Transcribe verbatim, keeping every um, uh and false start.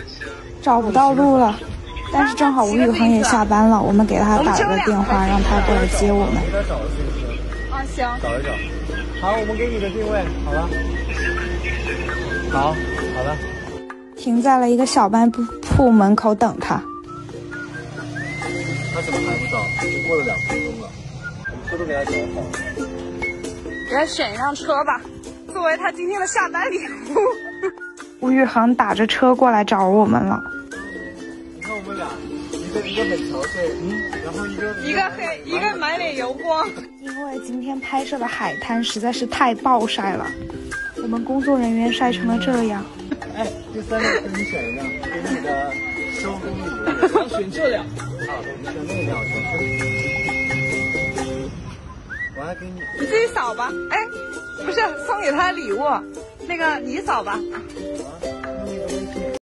找不到路了。但是正好吴宇恒也下班了，我们给他打了个电话，让他过来接我们。 啊，行。 找一找。好，我们给你的定位，好了。好，好的。 停在了一个小卖铺门口等他。 他怎么还不到？已经过了两分钟了，我们车都给他找好了。 给他选一辆车吧，作为他今天的下班礼物。 吴宇恒打着车过来找我们了。 你看我们俩，一个一个很憔悴，嗯，然后一个一个黑，一个满脸油光。 因为今天拍摄的海滩实在是太暴晒了，我们工作人员晒成了这样。 哎，这三辆车你选一辆，给你的收工礼物。选这辆。啊，你选那辆，我还给你。 你自己扫吧。哎，不是送给他的礼物，那个你扫吧。 啊